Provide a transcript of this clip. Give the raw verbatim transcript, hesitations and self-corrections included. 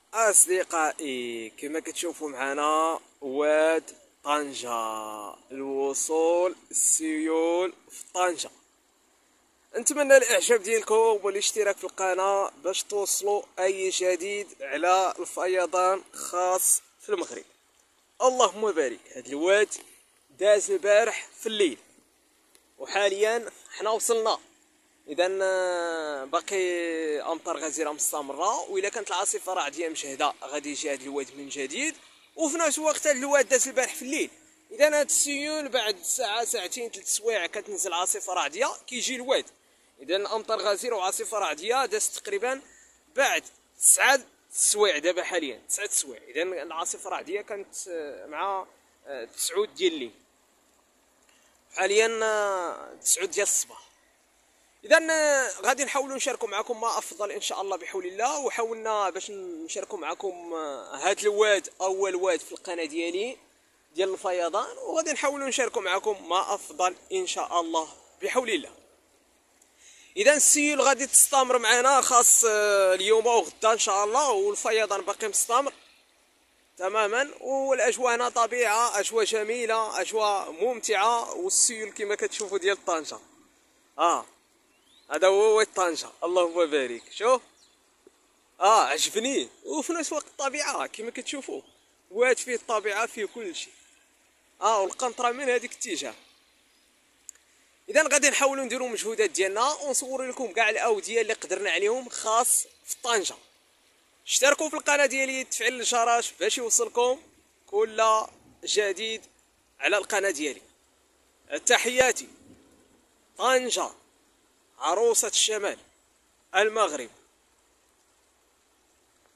أصدقائي كما كتشوفوا معنا واد طنجة، الوصول السيول في طنجة. نتمنى الاعجاب ديالكم والاشتراك في القناة باش توصلوا اي جديد على الفيضان خاص في المغرب. اللهم بارك. هاد الواد داز البارح في الليل وحاليا حنا وصلنا. اذا باقي امطار غزيره مستمره، واذا كانت العاصفه رعديه مشهده غادي يجي هذا الواد من جديد. وفي نفس الوقت هذا الواد داز البارح في الليل، اذا هاد السيول بعد ساعه ساعتين ثلاث سوايع كتنزل عاصفه رعديه كيجي الواد. اذا امطار غزيره وعاصفه رعديه دازت تقريبا بعد تسعة سوايع دابا حاليا تسعة سوايع. اذا العاصفه الرعديه كانت مع تسعود ديال الليل، حاليا تسعود ديال الصباح. اذا غادي نحاولوا نشاركوا معكم ما افضل ان شاء الله بحول الله، وحاولنا باش نشاركوا معكم هذا الواد اول واد في القناه ديالي ديال الفيضان، وغادي نحاولوا نشاركوا معكم ما افضل ان شاء الله بحول الله. اذا السيول غادي تستمر معنا خاص اليوم وغدا ان شاء الله، والفيضان باقي مستمر تماما. والاجواء هنا طبيعه، اجواء جميله، اجواء ممتعه، والسيول كما كتشوفوا ديال طنجه. اه هذا هو واد طنجة، اللهم بارك. شوف اه عجبني، وفي نفس الوقت الطبيعة كما كتشوفوا، واد فيه الطبيعة فيه كل شيء. اه والقنطرة من هذيك الاتجاه. اذا غادي نحاولوا نديروا مجهودات ديالنا ونصور لكم كاع الاودية اللي قدرنا عليهم خاص في طنجة. اشتركوا في القناة ديالي، تفعيل الجرس باش يوصلكم كل جديد على القناة ديالي. تحياتي طنجة، عروسة الشمال، المغرب.